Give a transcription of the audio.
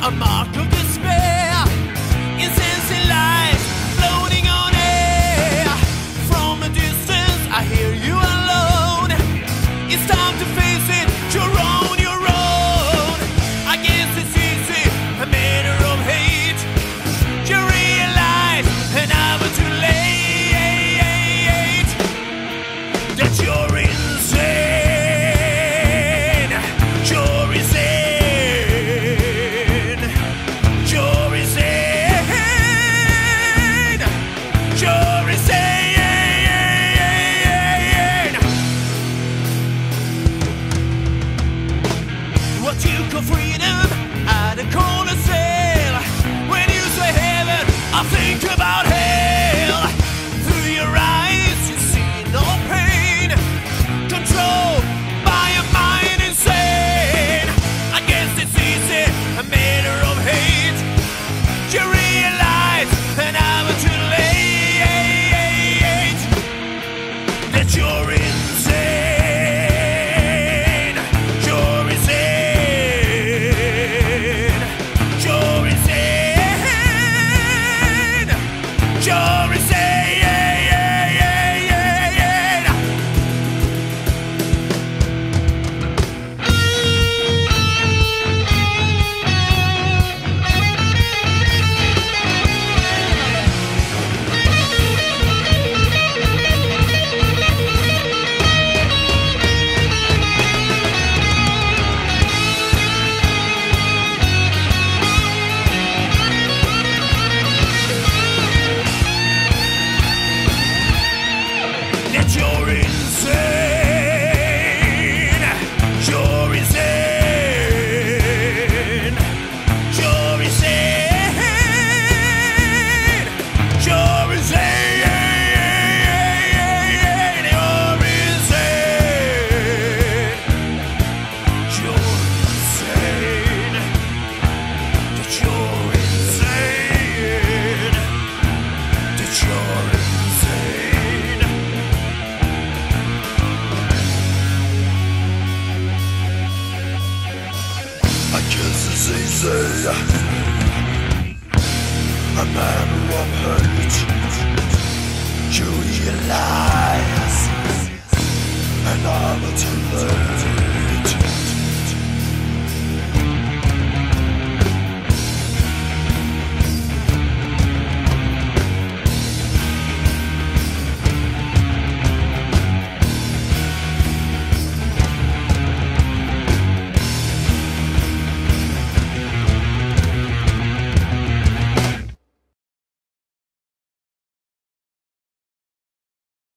a mark of despair. Insensate lies floating on air. From a distance, I hear you alone. It's time to face it, you're on your own. I guess it's easy, a matter of hate. You realize, and I'm too late, that you're insane. You're insane. You're insane. You're insane. What you call freedom, I'd call a sail. When you say heaven, I think about hell. Through your eyes, you see no pain, controlled by a mind insane. I guess it's easy, a matter of hate. You realize, and I'm too late, that you're insane. You're insane. You're insane. You're insane. That you're insane. You're insane. You're insane. You're insane. You're insane. You're insane. That you're insane. That you're insane. I guess it's easy, a matter of hate. You realize, and I'm too late.